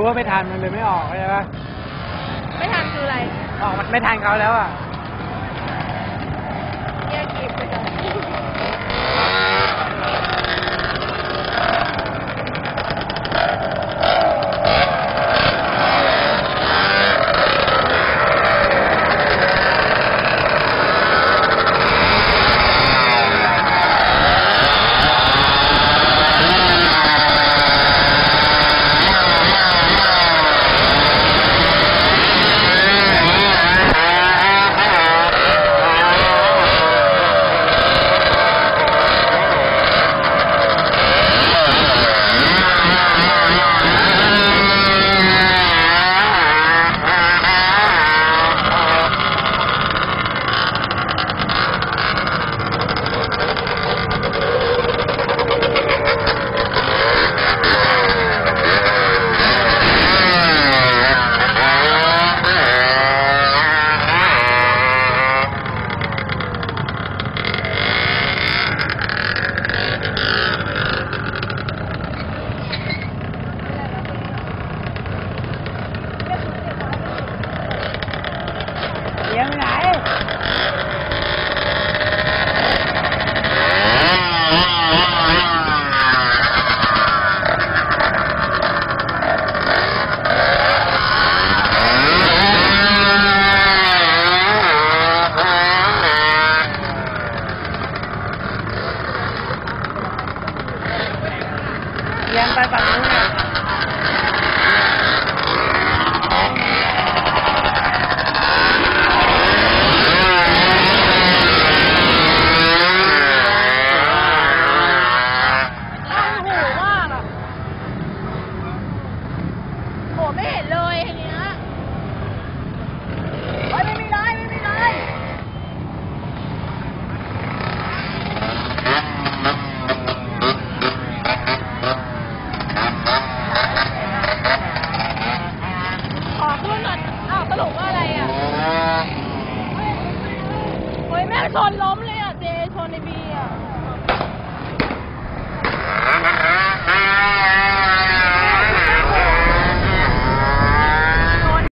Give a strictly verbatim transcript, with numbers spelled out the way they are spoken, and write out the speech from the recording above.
ว่าไม่ทันมันเลยไม่ออกใช่ไหมไม่ทันคืออะไรออกมันไม่ทันเขาแล้วอ่ะแยกกีบไปก่อนยังไงยังไปฝั่งนู้นนะไม่เห็นเลยอันเนี้ยเฮ้ยไม่มีเลยไม่มีเลยขอขึ้นหน่อยอ้าวสรุปว่าอะไรอ่ะเฮ้ยแม่งชนล้มเลยอ่ะเจชนในบีอ่ะ